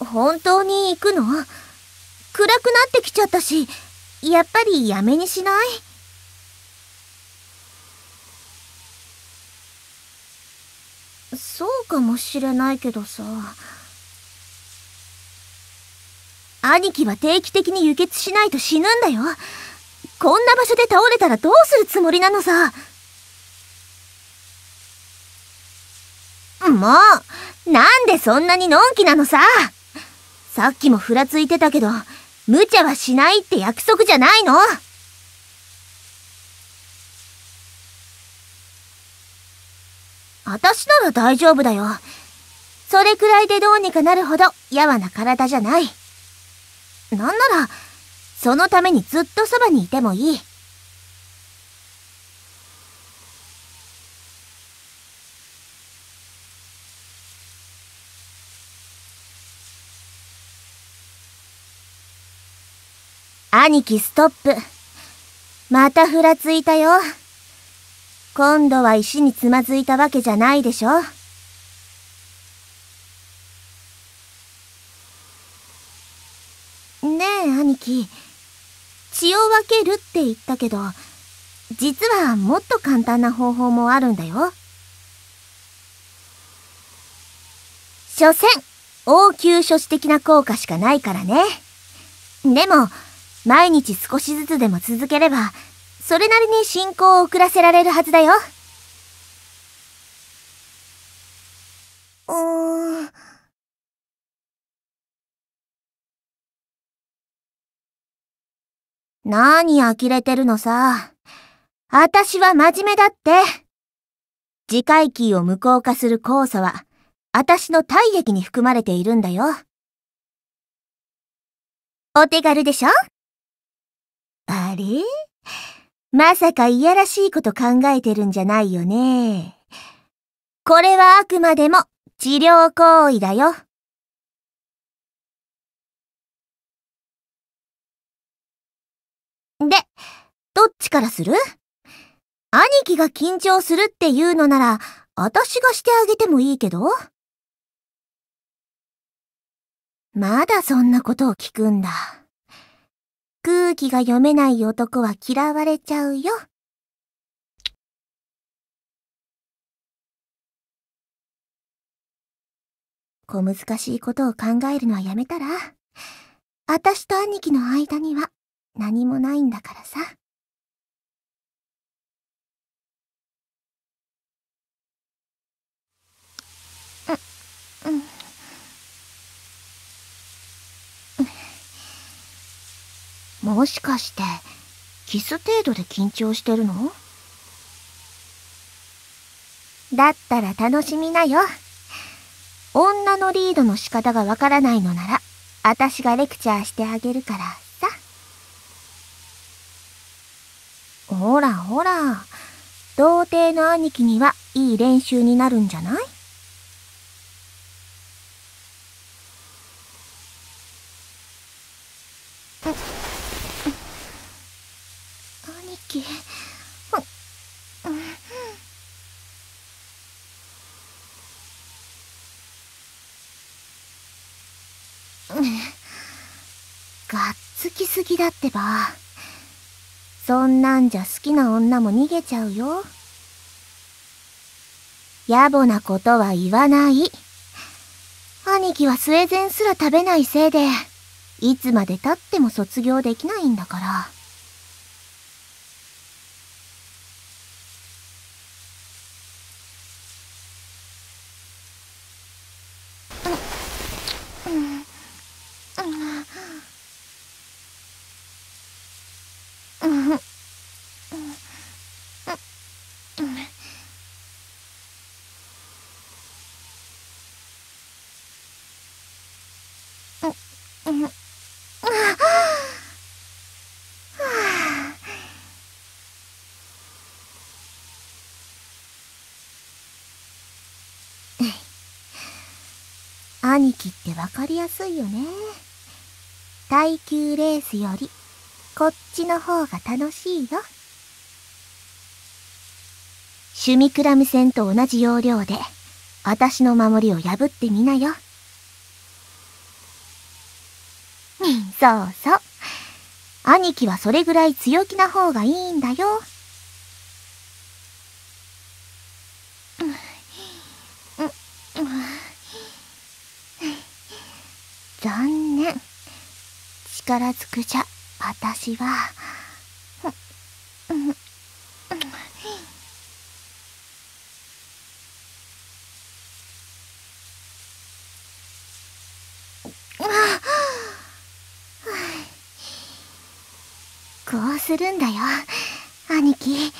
本当に行くの？暗くなってきちゃったし、やっぱりやめにしない？そうかもしれないけどさ。兄貴は定期的に輸血しないと死ぬんだよ。こんな場所で倒れたらどうするつもりなのさ。もう、なんでそんなにのんきなのさ。さっきもふらついてたけど、無茶はしないって約束じゃないの？私なら大丈夫だよ。それくらいでどうにかなるほどやわな体じゃない。なんなら、そのためにずっとそばにいてもいい。兄貴ストップ。またふらついたよ。今度は石につまずいたわけじゃないでしょ。ねえ兄貴、血を分けるって言ったけど、実はもっと簡単な方法もあるんだよ。所詮、応急処置的な効果しかないからね。でも、毎日少しずつでも続ければ、それなりに進行を遅らせられるはずだよ。何呆れてるのさ。あたしは真面目だって。自回帰を無効化する酵素は、あたしの体液に含まれているんだよ。お手軽でしょ？あれ？まさかいやらしいこと考えてるんじゃないよね。これはあくまでも治療行為だよ。で、どっちからする？兄貴が緊張するって言うのなら、あたしがしてあげてもいいけど。まだそんなことを聞くんだ。空気が読めない男は嫌われちゃうよ。小難しいことを考えるのはやめたら？あたしと兄貴の間には何もないんだからさ。もしかして、キス程度で緊張してるの？だったら楽しみなよ。女のリードの仕方がわからないのなら、あたしがレクチャーしてあげるからさ。ほらほら、童貞の兄貴にはいい練習になるんじゃない？兄貴、がっつきすぎだってば。そんなんじゃ好きな女も逃げちゃうよ。野暮なことは言わない。兄貴はスウェーデンすら食べないせいで、いつまで経っても卒業できないんだから。兄貴ってわかりやすいよね。耐久レースよりこっちの方が楽しいよ。シュミクラム線と同じ要領であたしの守りを破ってみなよ。 そうそう。兄貴はそれぐらい強気な方がいいんだよ。残念。力ずくじゃ、私は。こうするんだよ、兄貴。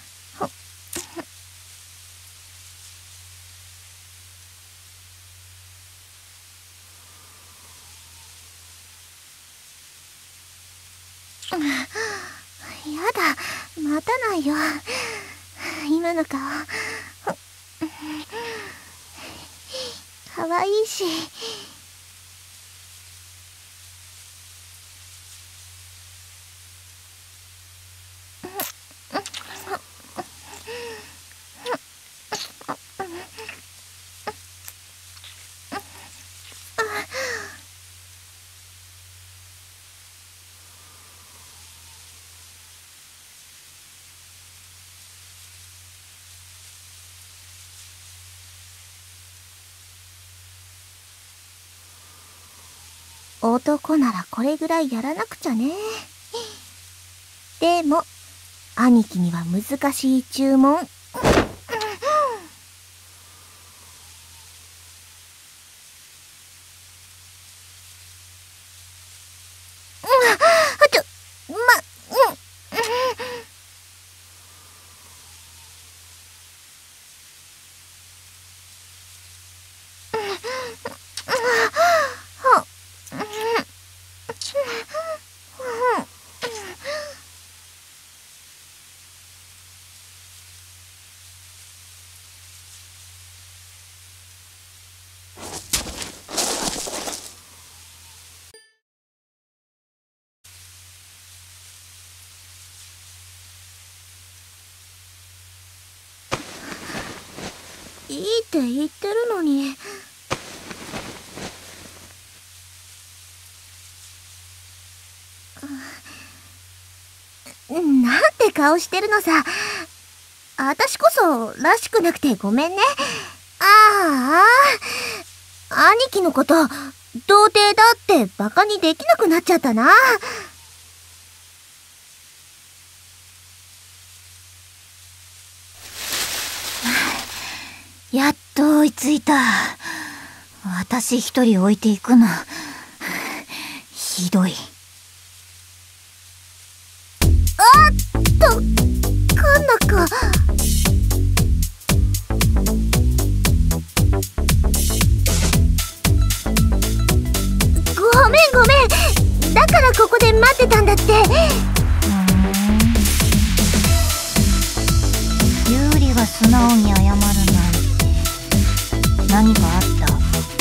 やだ、待たないよ。今の顔かわいいし。男ならこれぐらいやらなくちゃね。でも、兄貴には難しい注文。いいって言ってるのに。なんて顔してるのさ。私こそらしくなくてごめんね。ああ、兄貴のこと童貞だってバカにできなくなっちゃったな。 やっと追いついた。私一人置いていくのひどい。 かなか。ごめんごめん。だからここで待ってたんだって。 ユーリが素直に謝るなんて何かあった？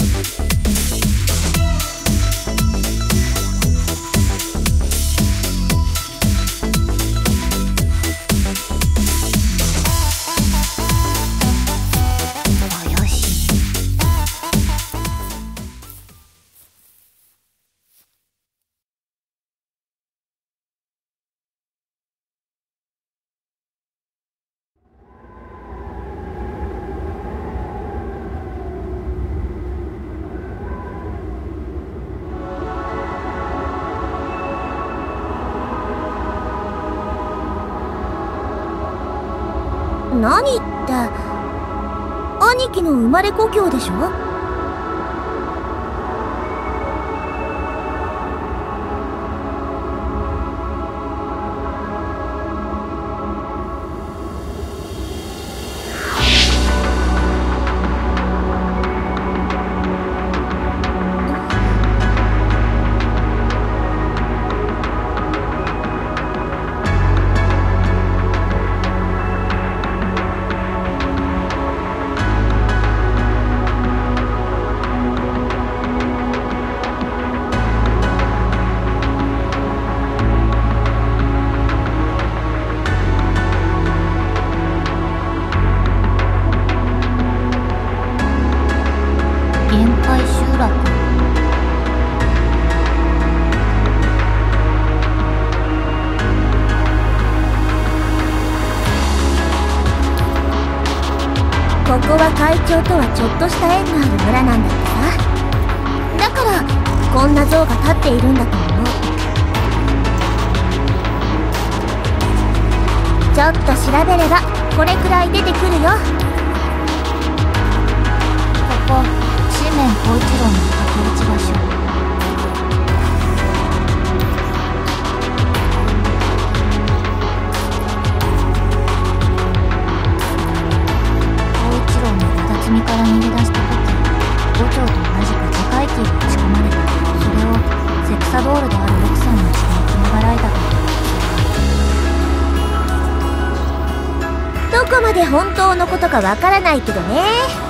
何って兄貴の生まれ故郷でしょ。 こは会長とはちょっとした縁のある村なんだってさ。だからこんな像が立っているんだと思う。ちょっと調べればこれくらい出てくるよ。 ここ新面光一郎の竹内場所。光一郎のわだつみから逃げ出した時、五丁と同じく世界キーが打ち込まれた。それをセクサドールである奥さんの血が紡がられたと。 どこまで本当のことかわからないけどね。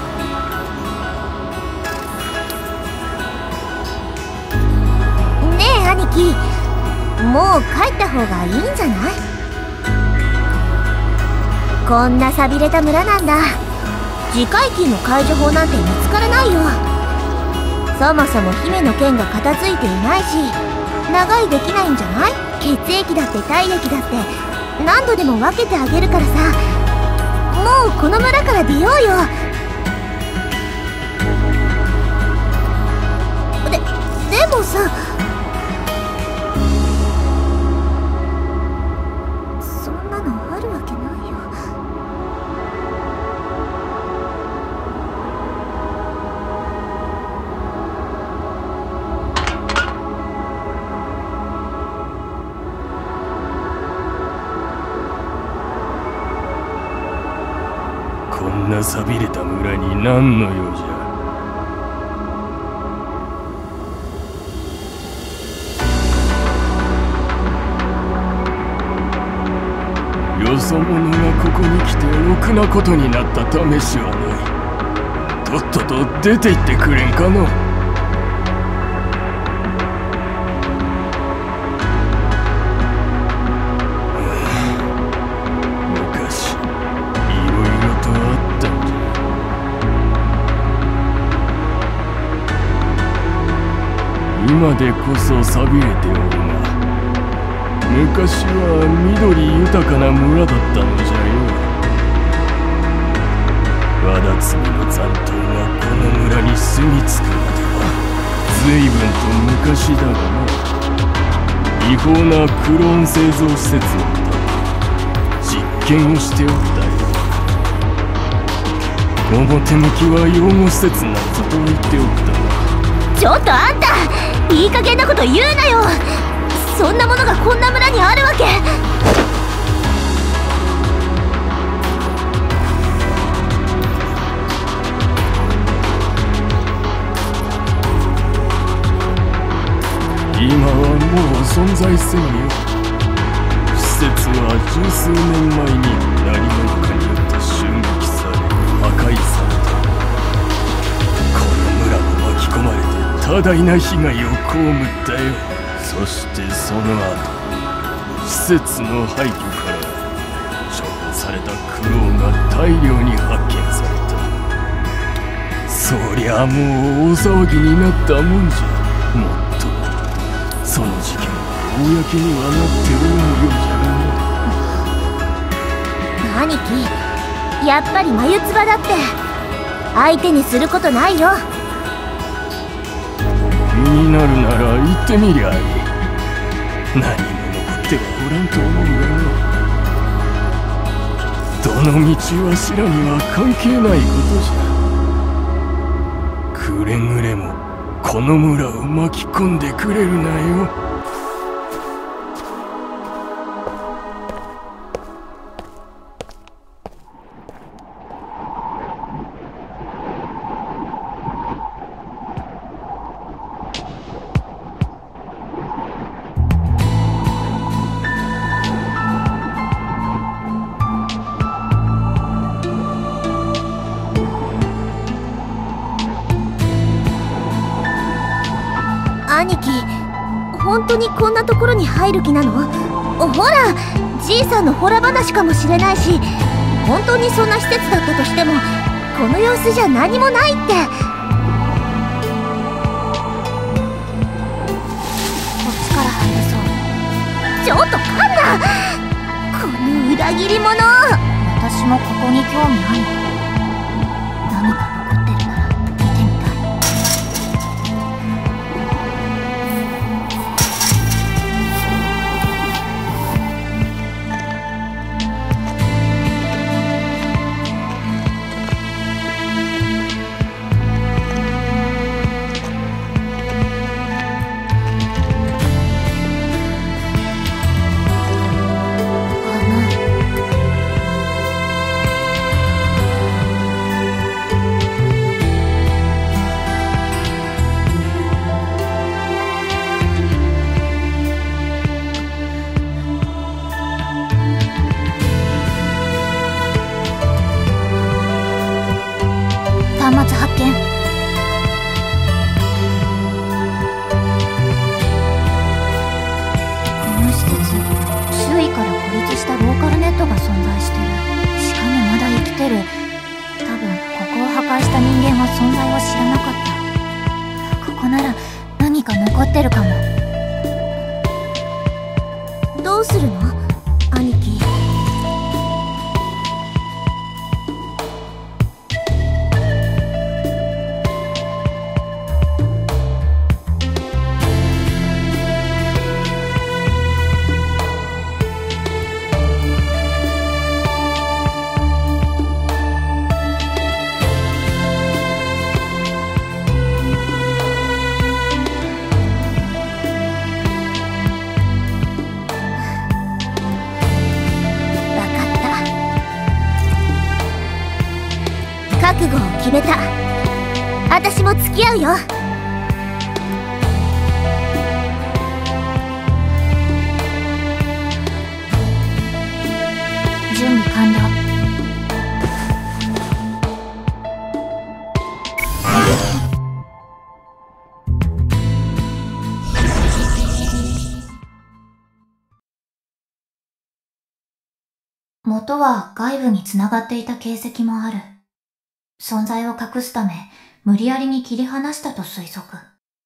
ねえ兄貴、もう帰った方がいいんじゃない？こんな寂れた村なんだ。次回期の解除法なんて見つからないよ。そもそも姫の剣が片付いていないし、長居できないんじゃない？血液だって体液だって何度でも分けてあげるからさ。もうこの村から出ようよ。でもさ、そんなのあるわけないよ。 こんな寂れた村に何の用じゃ。よそ者がここに来てろくなことになった試しはない。とっとと出て行ってくれんかの。昔いろいろとあったんじゃ。今でこそ寂れておるが、昔は緑豊かな村だったのじゃよ。わだつみの残党がこの村に住み着くまでは随分と昔だがな。違法なクローン製造施設のため実験をしておったよ。表向きは養護施設なんぞと言っておったが。 ちょっとあんた、いい加減なこと言うなよ。そんなものがこんな村にあるわけ。 今はもう存在せんよ。施設は十数年前に何者かによって襲撃され破壊された。この村も巻き込まれて多大な被害を被ったよ。そしてその後、施設の廃墟から処分されたクローンが大量に発見された。そりゃもう大騒ぎになったもんじゃ。もっとその事件は公にはなっておるのようじゃがな。 兄貴、やっぱり眉唾だって相手にすることないよ。 気になるなら行ってみりゃいい。何も残ってはおらんと思うがの。どの道はしらには関係ないことじゃ。くれぐれもこの村を巻き込んでくれるなよ。 兄貴、本当にこんなところに入る気なの？ほら、じいさんのホラ話かもしれないし、本当にそんな施設だったとしてもこの様子じゃ何もないって。こっちから入れそう。 ちょっとカンナ、この裏切り者。 私もここに興味ある。 なら何か残ってるかも。 どうするの兄貴。覚悟を決めた。私も付き合うよ。 準備完了。元は外部につながっていた形跡もある。存在を隠すため、無理やりに切り離したと推測。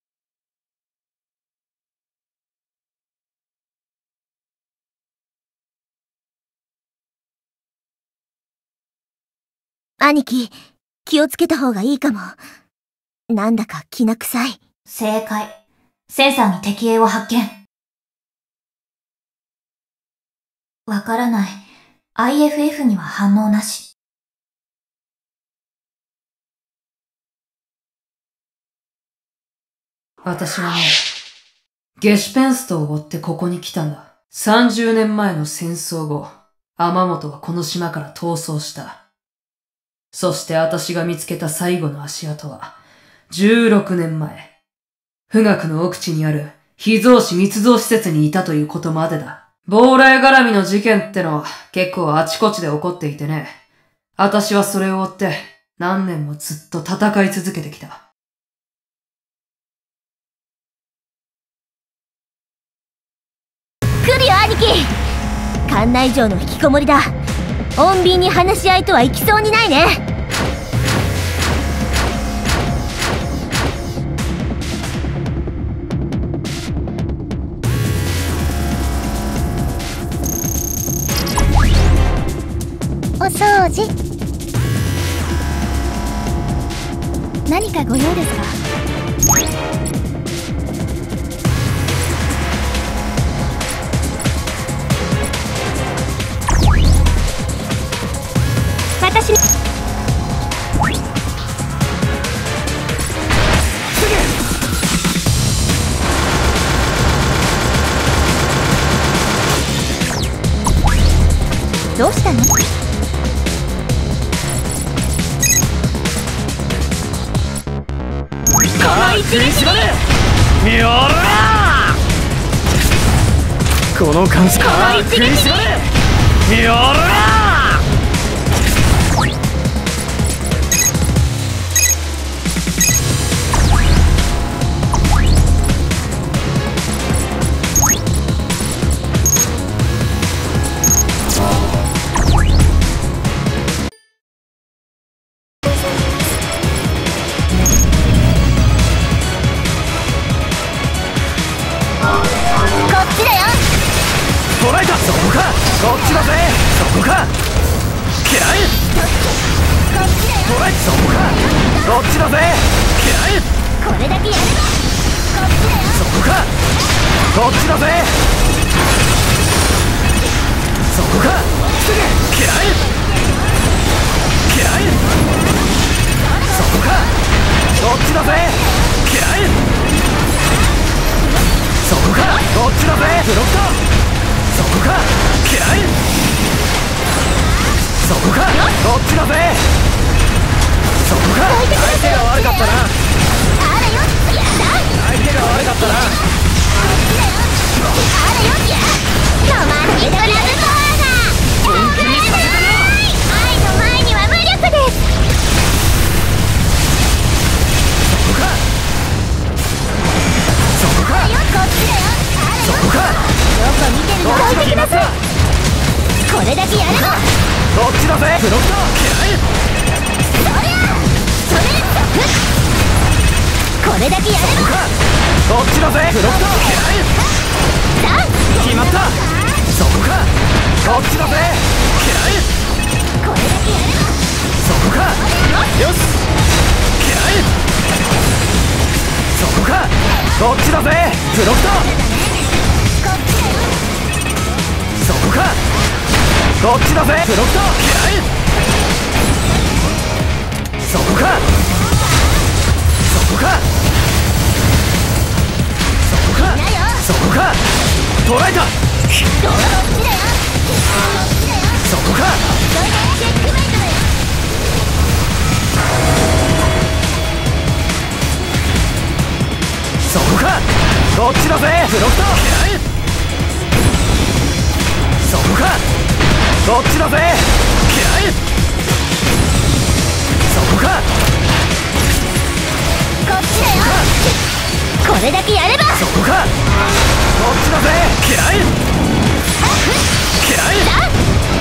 兄貴、気をつけた方がいいかも。なんだかきな臭い。 正解。センサーに敵影を発見。わからない。IFF には反応なし。 私はね、ゲシュペンストを追ってここに来たんだ。30年前の戦争後、天本はこの島から逃走した。そして私が見つけた最後の足跡は、16年前、富岳の奥地にある秘蔵師密造施設にいたということまでだ。亡霊絡みの事件ってのは結構あちこちで起こっていてね。私はそれを追って何年もずっと戦い続けてきた。 来るよ兄貴。館内城の引きこもりだ。穏便に話し合いとはいきそうにないね。 お掃除。何かご用ですか？ 私にどうしたの？この一撃にやらこの感じこの一撃にやら捉えた。そこか。こっちだぜ。そこか。嫌い。捉えた。そこか。こっちだぜ。嫌い。 これだけやればこっちだよ。 そこか。こっちだぜ。そこか。嫌い。嫌い。そこか。こっちだぜ。嫌い。そこか。こっちだぜ。ブロック。そこか。嫌い。そこか。こっちだぜ。そこか。相手が悪かったな。 あらよ。やだ。 相手が悪かったな。 あらよ。やロマンティックラブパワーが本気にさせたな。 愛の前には無力です。 そこか。そこか。 こっちだよ。 そこか。 どこ見てるの？ こっちだ。来ます。 これだけやればこっちだぜ。ブロック。嫌い。 そりゃそれここれだけやればこっちだぜフロクト決まった。そこかこっちだぜ嫌い。 これだけやればそこかよし嫌い。そこかこっちだぜフロクトそこかこっちだぜフロクト嫌い。そこかそこかそこかそこか捉えた。そこかチェックメイトだよ。 そこかこっちだぜフロクト嫌い。そこかこっちだぜ嫌い。そこかこっちだよ。これだけやればそこかこっちだぜ嫌い。嫌い。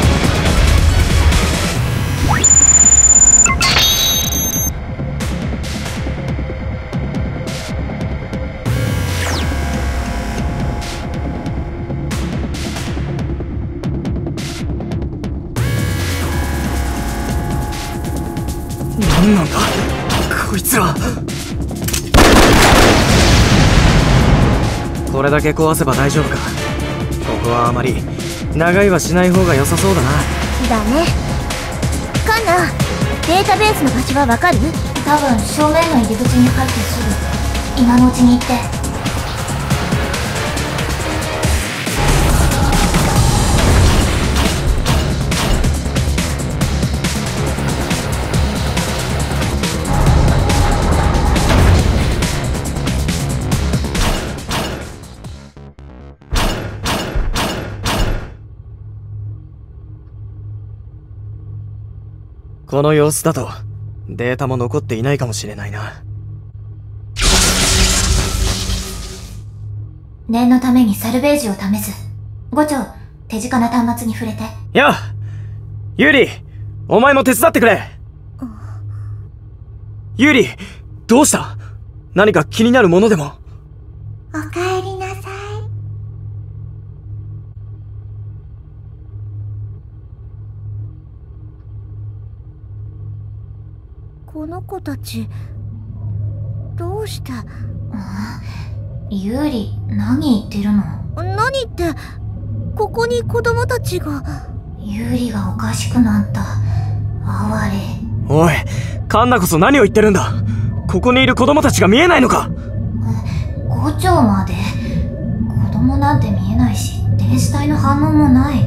何なんだこいつら。これだけ壊せば大丈夫か。ここはあまり長いはしない方が良さそうだな。 だね。カンナ、データベースの場所はわかる？ 多分正面の入り口に入ってすぐ。今のうちに行って。 この様子だとデータも残っていないかもしれないな。 念のためにサルベージを試す。伍長、手近な端末に触れて。 やあユーリ、お前も手伝ってくれ。ユーリ、どうした？何か気になるものでも？ おかえりなさい。この子たちどうした？ ユーリ、何言ってるの？ 何って、ここに子供たちが。 ユーリがおかしくなった。哀れ。 おい、カンナこそ何を言ってるんだ。ここにいる子供たちが見えないのか？ 伍長まで。子供なんて見えないし、電子体の反応もない。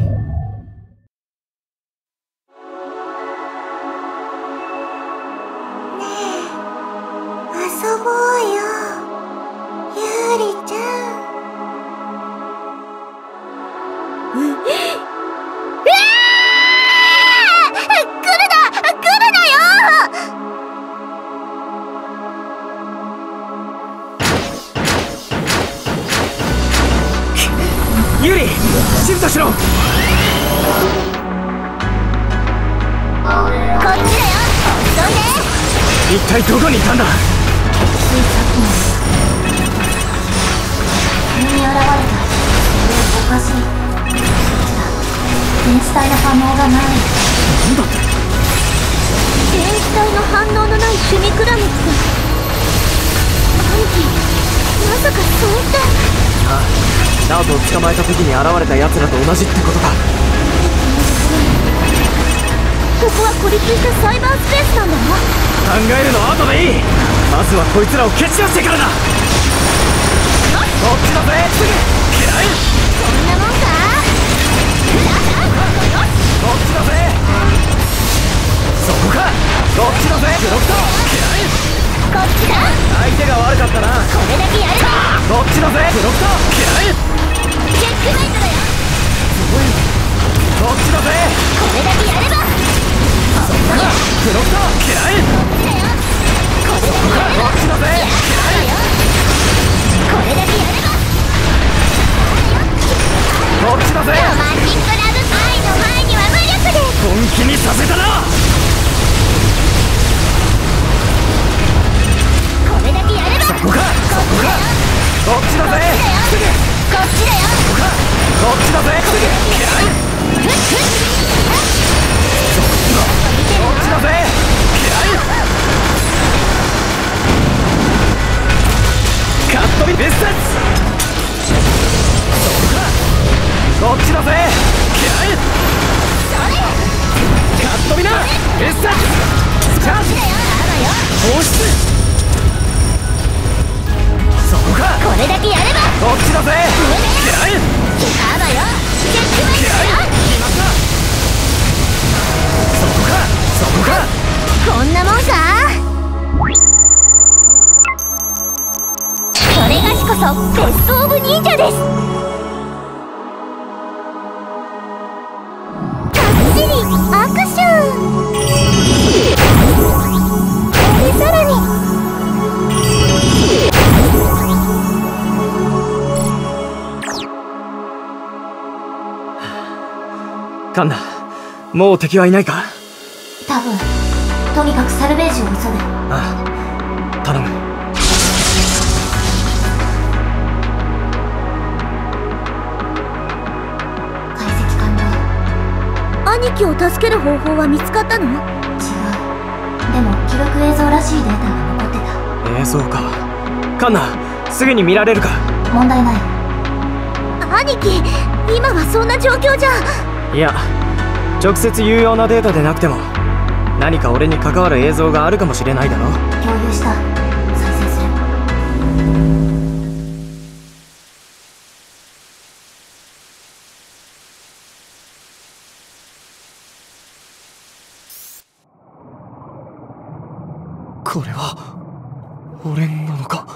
遊ぼうよ、ユーリちゃん。 ユーリ、シフトしろ。 こっちだよ、どいて。 一体どこにいたんだ？ ついさっきまで急に現れた。それおかしい。電子体の反応がない。 なんだって？ 電子体の反応のないシュミクラムって兄貴、まさかそれって。 ああ、ナオトを捕まえた時に現れた奴らと同じってことか。 ここは孤立したサイバースペースなんだろ。 考えるのは後でいい。まずはこいつらを蹴散らしてからだ。こっちだぜ次。嫌い。 そんなもんか。 こっちだぜ。そこか。こっちだぜブロクト。嫌い。 こっちだ。 相手が悪かったな。 これだけやれば。 こっちだぜブロクト。嫌い。 チェックメイトだよ。 こっちだぜ。 これだけやれば。 そこか。ブロクト。嫌い。 こっちだよ。これだけやれば。 こっちだぜ嫌い。 ちだぜ。カットビ必殺。こっちだぜ。カットビナ必殺。チャンス放出。そこか。 これだけやればこっちだぜ。 あばよ。チェックマイトだよ。 そこか。そこか。 こんなもんさ。それがしこそベストオブ忍者です。かっちりアクション。でさらにカンナ、もう敵はいないか。 多分。とにかくサルベージを急げ。 ああ、頼む。 解析完了。 兄貴を助ける方法は見つかったの？ 違う。でも記録映像らしいデータが残ってた。 映像か。カンナ、すぐに見られるか。 問題ない。 兄貴、今はそんな状況じゃ。 いや、直接有用なデータでなくても何か俺に関わる映像があるかもしれないだろ。 共有した。再生する。 これは俺なのか。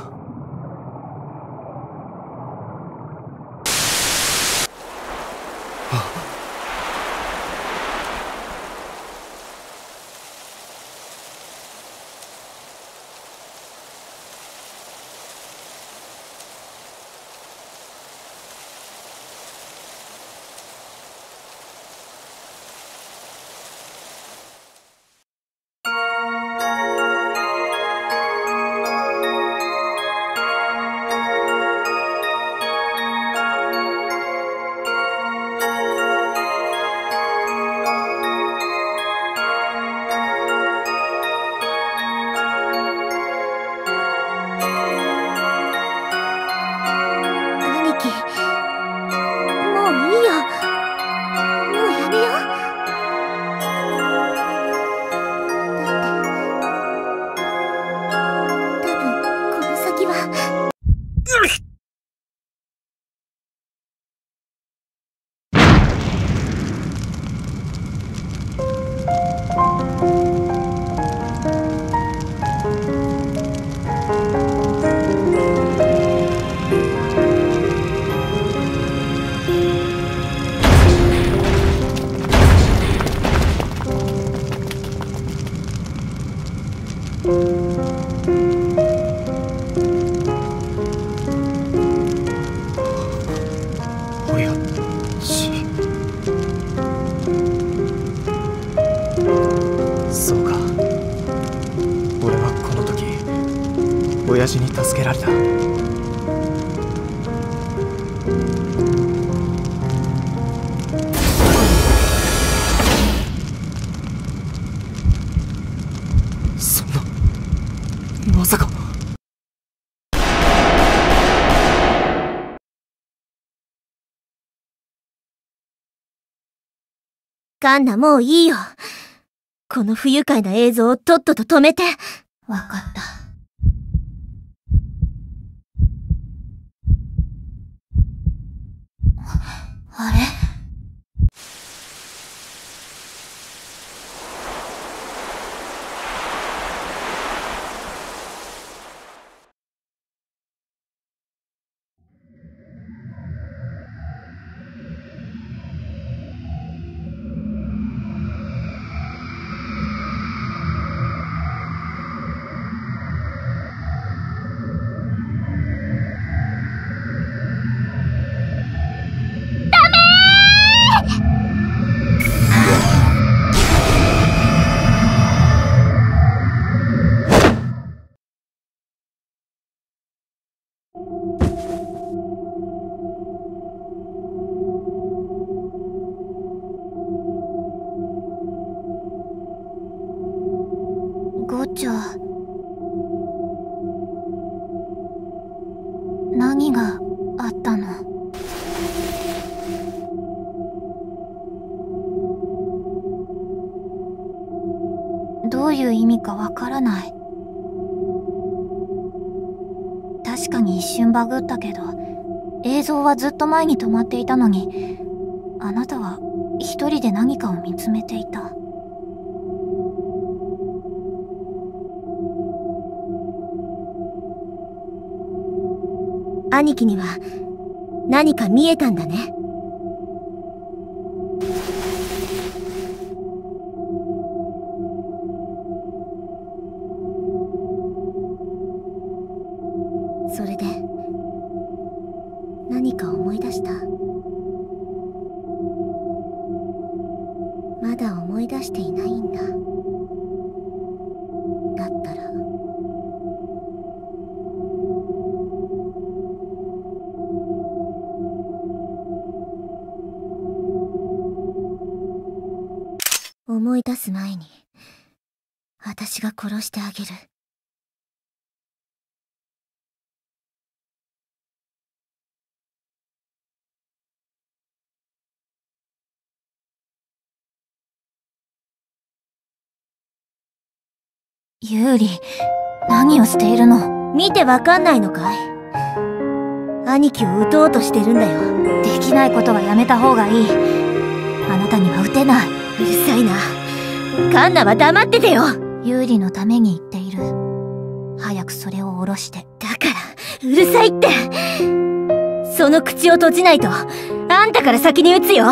そうか。俺はこの時親父に助けられた。そんな、まさか。 カンナ、もういいよ。この不愉快な映像をとっとと止めて。 わかった。あれ？ じゃあ、何があったの？どういう意味かわからない。確かに一瞬バグったけど、映像はずっと前に止まっていたのに、あなたは一人で何かを見つめていた。 兄貴には何か見えたんだね。それで何か思い出した？まだ思い出していないんだ。だったら思い出す前に私が殺してあげる。 ユーリ、何をしているの？ 見てわかんないのかい？兄貴を撃とうとしてるんだよ。 できないことはやめた方がいい。あなたには撃てない。 うるさいな。カンナは黙っててよ。 ユーリのために言っている。早くそれを下ろして。 だから、うるさいって。その口を閉じないと、あんたから先に撃つよ。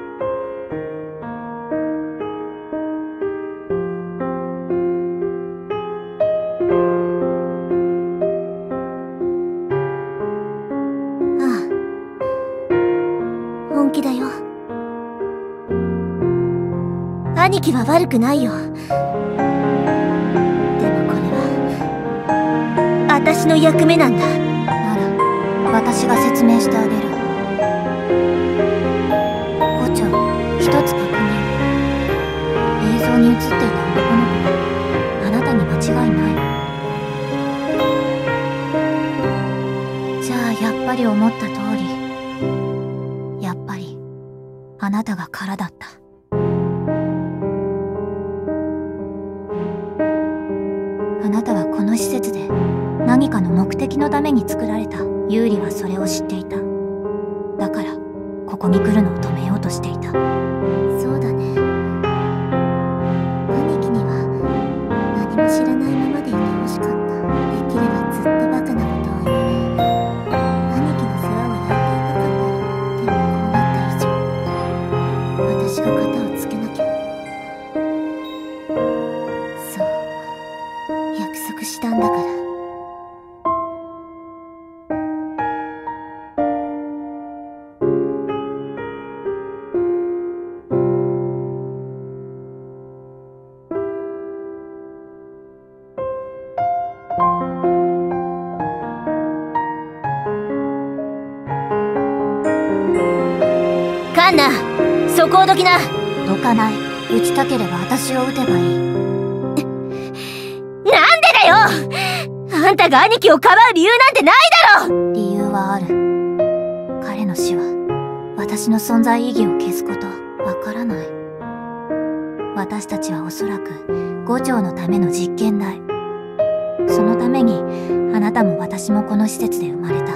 本気だよ。兄貴は悪くないよ。でもこれは私の役目なんだ。 なら私が説明してあげる。胡蝶、一つ確認。映像に映っていた男の子はあなたに間違いない。じゃあやっぱり思った通り、あなたが空だった。あなたはこの施設で何かの目的のために作られた。ユーリはそれを知っていた。だからここに来るのを止めようとしていた。 そうだね。兄貴には何も知らないままでいてほしかった。できればずっとバカなことを言え。兄貴の世話を焼いていたかったよ。でもこうなった以上、私が肩をつけなきゃ。そう、約束したんだから。カンナ、そこをどきな。 どかない。撃ちたければ私を撃てばいい。 なんでだよ。あんたが兄貴をかばう理由なんてないだろ。 理由はある。彼の死は私の存在意義を消すこと。わからない。私たちはおそらく胡蝶のための実験台。そのためにあなたも私もこの施設で生まれた。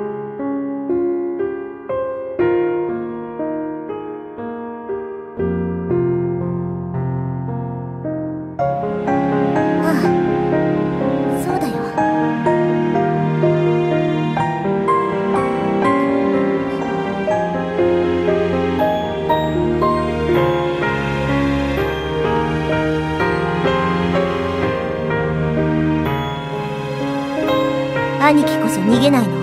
兄貴こそ逃げないの？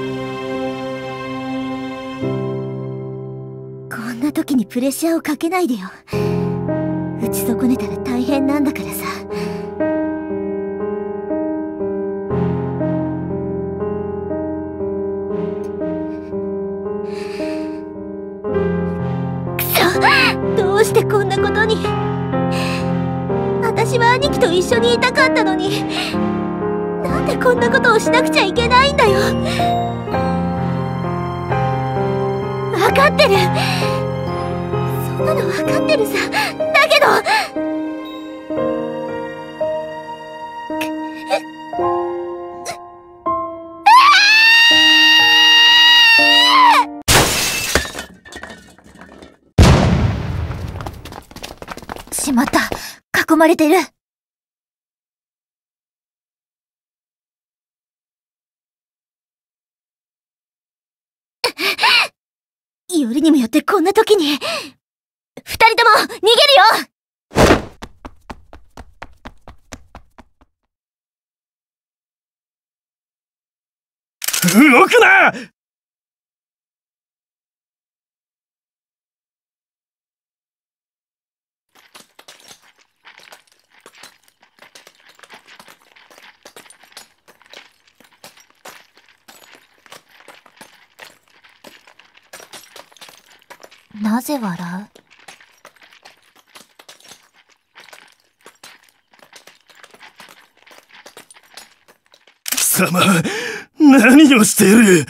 こんな時にプレッシャーをかけないでよ。打ち損ねたら大変なんだからさ。くそ！どうしてこんなことに。私私は兄貴と一緒にいたかったのに、なんでこんなことをしなくちゃいけないんだよ。わかってる。そんなのわかってるさ。だけどしまった。囲まれてる。 よりにもよってこんな時に、二人とも逃げるよ。 動くな！ なぜ笑う？ 貴様、何をしている？